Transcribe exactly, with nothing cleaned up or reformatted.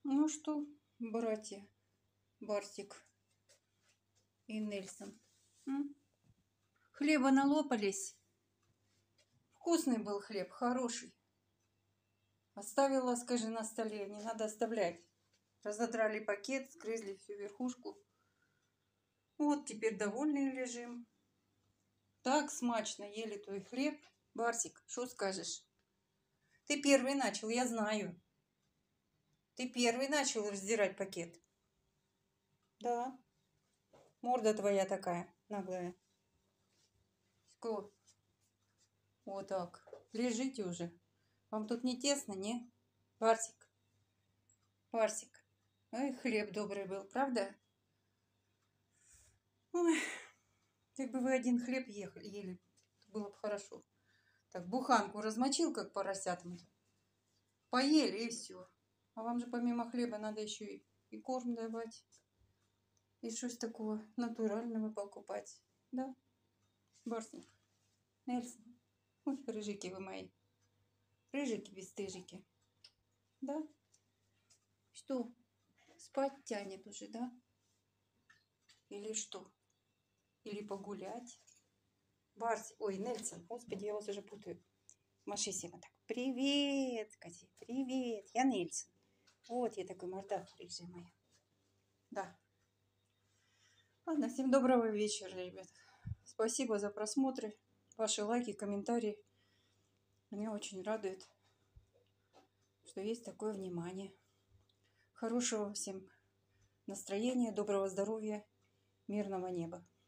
Ну что, братья Барсик и Нельсон, м? Хлеба налопались. Вкусный был хлеб, хороший. Оставила, скажи, на столе, не надо оставлять. Разодрали пакет, скрызли всю верхушку. Вот теперь довольные лежим. Так смачно ели твой хлеб. Барсик, что скажешь? Ты первый начал, я знаю. Ты первый начал раздирать пакет. Да. Морда твоя такая наглая. Что? Вот так. Лежите уже. Вам тут не тесно, не? Барсик. Барсик. Ой, хлеб добрый был, правда? Ой, как бы вы один хлеб ехали, ели, было бы хорошо. Так, буханку размочил, как поросятам. Поели и все. А вам же помимо хлеба надо еще и, и корм давать. И что-то такого натурального покупать. Да? Барсик. Нельсон. Ой, рыжики вы мои. Рыжики бесстыжики. Да? Что? Спать тянет уже, да? Или что? Или погулять? Барси, ой, Нельсон, господи, я вас уже путаю. Маши себе так. Привет, скажи, привет, я Нельсон. Вот я такой мордах рыжая моя. Да. Ладно, всем доброго вечера, ребят. Спасибо за просмотры, ваши лайки, комментарии. Меня очень радует, что есть такое внимание. Хорошего всем настроения, доброго здоровья, мирного неба.